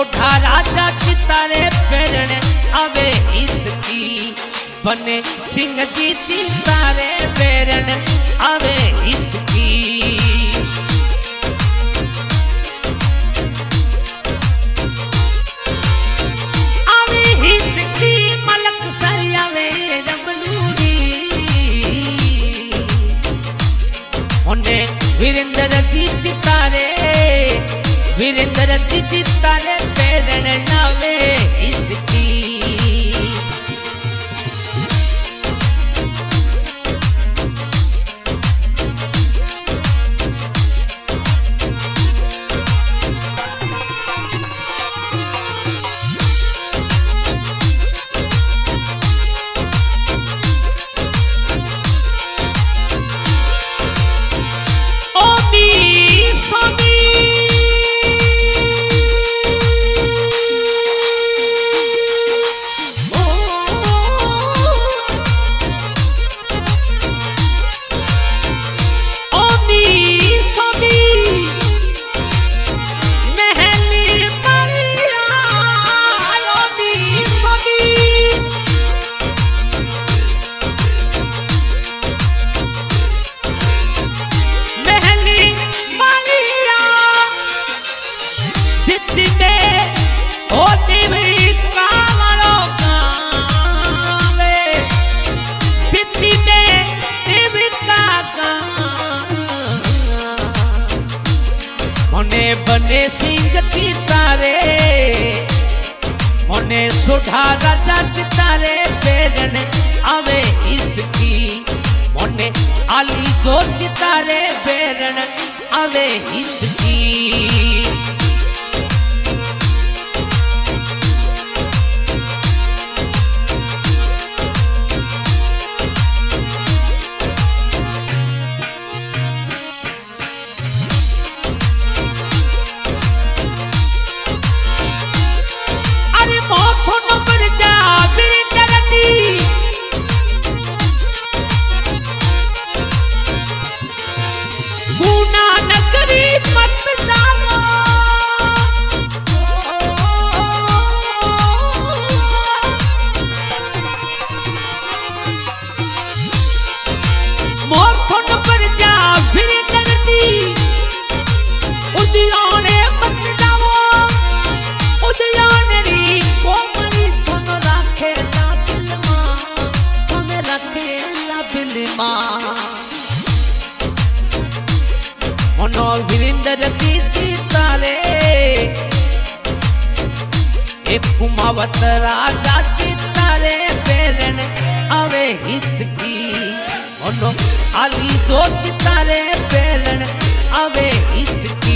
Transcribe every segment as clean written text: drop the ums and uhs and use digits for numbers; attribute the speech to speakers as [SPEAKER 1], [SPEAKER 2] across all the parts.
[SPEAKER 1] सोढ़ा राजा चितारे पेरण आवे इसकी बने सिंह जी चितारे पेरण आवे इसकी आवे इसकी मलक सरिया वे रमनूरी उन्हें वीरेंद्र जी चितारे वीरेंद्र जी चितारे पेरण आवे इसकी बने सिंह चितारे मोने सोढ़ा राजा चितारे पेरण आवे इसकी मोने आली दो चितारे पेरण आवे इसकी वीरेंद्र जी चितारे एक कुमावत राजा चितारे पेरण आवे हिचकी मोनो आली दो चितारे पेरण आवे हिचकी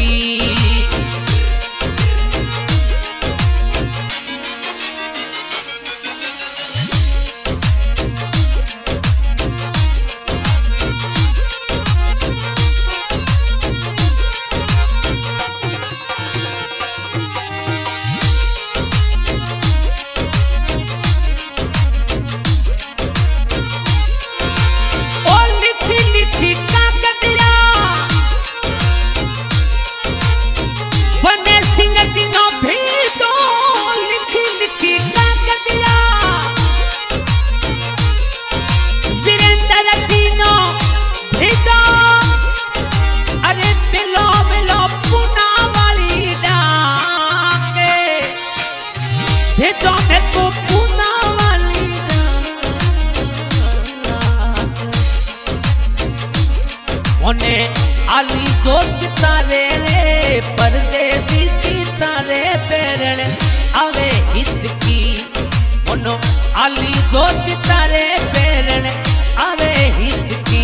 [SPEAKER 1] आली दो चितारे रे परदेसी चितारे पेरण आवे हिचकी मोनो आली दो चितारे पेरण आवे हिचकी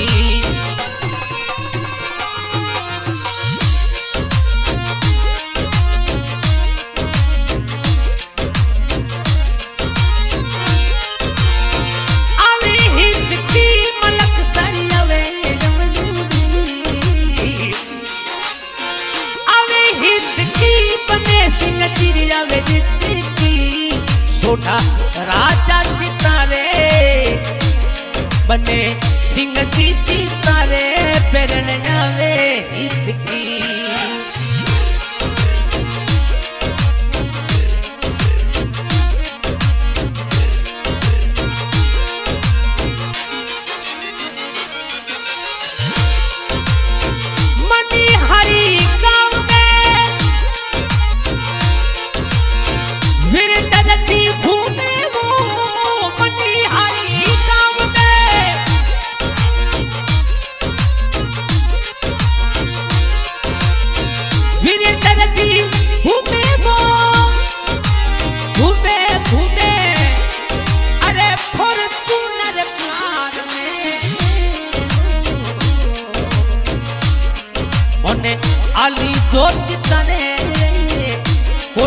[SPEAKER 1] सोढ़ा राजा चितारे बने सिंह जी चितारे पेरण आवे हिचकी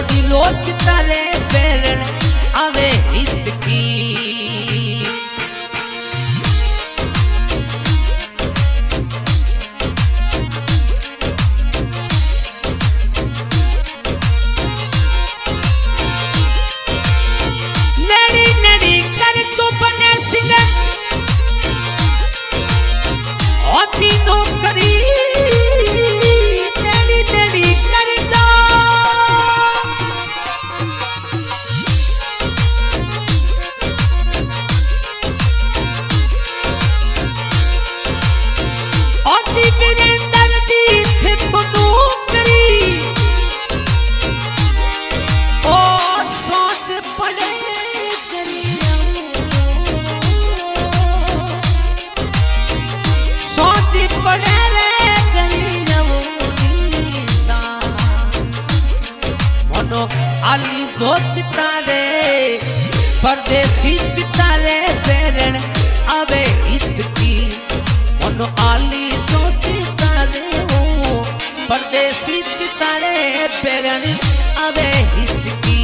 [SPEAKER 1] दिलो चितारे पेरण आवे हित की नेड़ी नेड़ी कर तो बने सिंह होती नौकरी नेड़ी नेड़ी कर दो होती वीरेंद्र दी फिर तो नौकरी ओ सोच पड़े पड़े रे गरीबों मनो आली दो चितारे परदेसी चितारे पेरण आवे हित की मनो आली दो चितारे हो परदेसी चितारे पेरण आवे हित की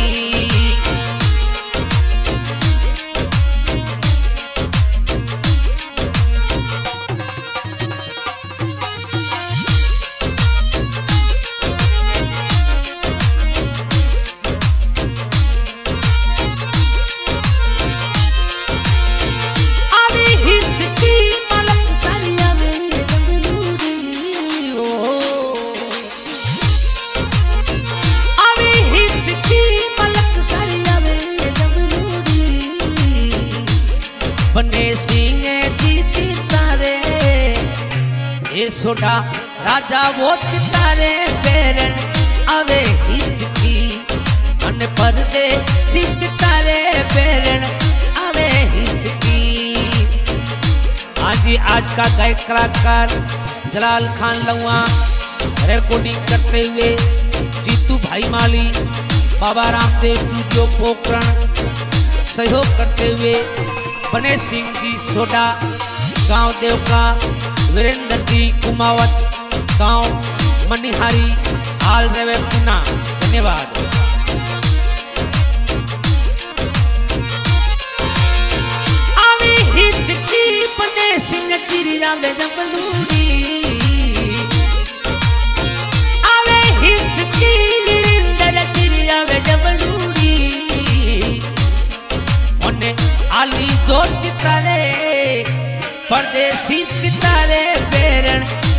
[SPEAKER 1] बने सिंह जीती तारे ये सोडा राजा वो तारे पेरण आवे हित की अन पर्दे सिंह तारे पेरण आवे हित की। आज का गायक कलाकार जलाल खान लुआ रिकॉर्डिंग करते हुए जीतू भाई माली बाबा रामदेव स्टूडियो पोखरण सहयोग करते हुए बने सिंह जी सोडा गांव देवका वीरेंद्र जी कुमावत गांव मनिहारी हाल रेवे पुना। धन्यवाद। आवे हित की बने सिंह गिरी रावे जबलूरी आवे हित की वीरेंद्र गिरी रावे जबलूरी ओने आली दो चितारे परदेसी चितारे पेरण